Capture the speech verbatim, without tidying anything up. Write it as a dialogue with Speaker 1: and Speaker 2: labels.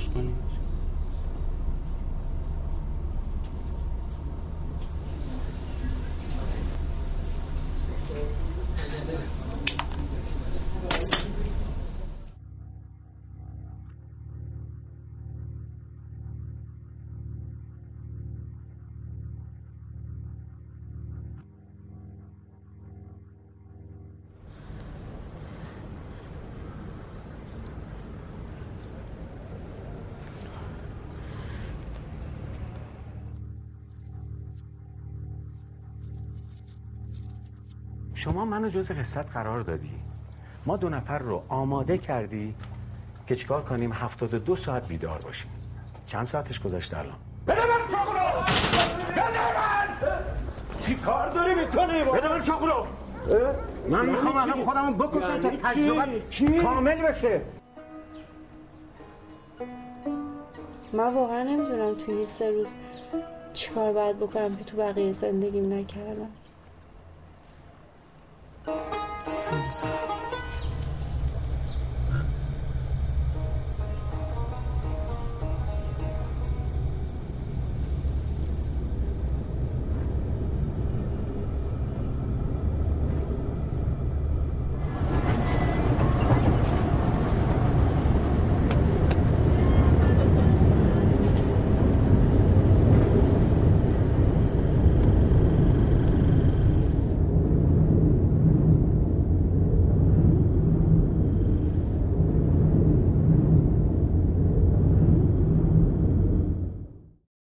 Speaker 1: کنید.
Speaker 2: شما منو جز قصت قرار دادی، ما دو نفر رو آماده کردی که چیکار کنیم هفتاد و دو ساعت بیدار باشیم. چند ساعتش گذشته الان؟
Speaker 3: بده من چاقو رو! بده من! چی کار داری میکنی؟ بده من چاقو رو! من میخوام الان خودمون بکشم تا تجربه کامل بشه.
Speaker 4: من واقعا نمیدونم توی این سه روز چی کار باید بکنم که تو بقیه زندگیم نکردم.
Speaker 1: خیلی سخت.